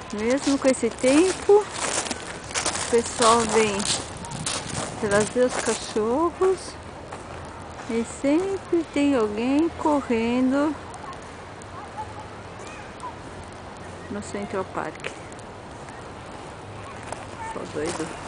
Mesmo com esse tempo, o pessoal vem trazer os cachorros e sempre tem alguém correndo no Central Park. Só doido.